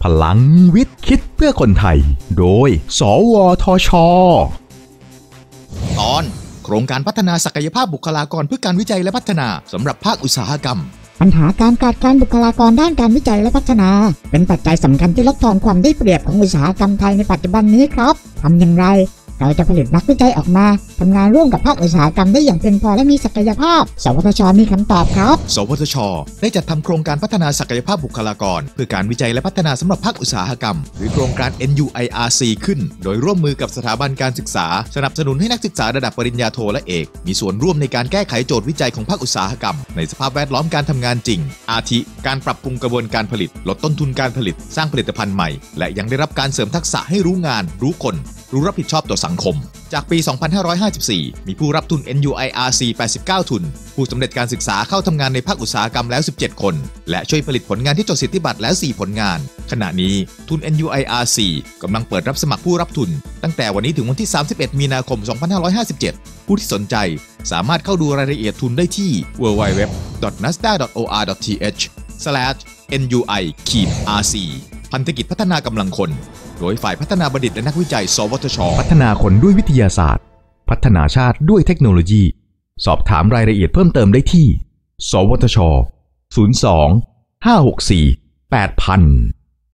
พลังวิทย์คิดเพื่อคนไทยโดยสวทช. ตอนโครงการพัฒนาศักยภาพบุคลากรเพื่อการวิจัยและพัฒนาสำหรับภาคอุตสาหกรรมปัญหาการขาดแคลนบุคลากรด้านการวิจัยและพัฒนาเป็นปัจจัยสำคัญที่ลดทอนความได้เปรียบของอุตสาหกรรมไทยในปัจจุบันนี้ครับทำอย่างไรเราจะผลิตนักวิจัยออกมาทำงานร่วมกับภาคอุตสาหกรรมได้อย่างเพียงพอและมีศักยภาพสวทช.มีคำตอบครับสวทช.ได้จัดทำโครงการพัฒนาศักยภาพบุคลากรเพื่อการวิจัยและพัฒนาสำหรับภาคอุตสาหกรรมหรือโครงการ NUIRC ขึ้นโดยร่วมมือกับสถาบันการศึกษาสนับสนุนให้นักศึกษาระดับปริญญาโทและเอกมีส่วนร่วมในการแก้ไขโจทย์วิจัยของภาคอุตสาหกรรมในสภาพแวดล้อมการทำงานจริงอาทิการปรับปรุงกระบวนการผลิตลดต้นทุนการผลิตสร้างผลิตภัณฑ์ใหม่และยังได้รับการเสริมทักษะให้รู้งานรู้คนรู้รับผิดชอบต่อสังคมจากปี 2554 มีผู้รับทุน NUIRC 89 ทุนผู้สำเร็จการศึกษาเข้าทำงานในภาคอุตสาหกรรมแล้ว 17 คนและช่วยผลิตผลงานที่จดสิทธิบัตรแล้ว 4 ผลงานขณะนี้ทุน NUIRC กำลังเปิดรับสมัครผู้รับทุนตั้งแต่วันนี้ถึงวันที่ 31 มีนาคม 2557 ผู้ที่สนใจสามารถเข้าดูรายละเอียดทุนได้ที่ www.nasda.or.th/NUI-RC พันธกิจพัฒนากำลังคนโดยฝ่ายพัฒนาบัณฑิตและนักวิจัยสวทช. พัฒนาคนด้วยวิทยาศาสตร์พัฒนาชาติด้วยเทคโนโลยีสอบถามรายละเอียดเพิ่มเติมได้ที่สวทช. 02 564 8000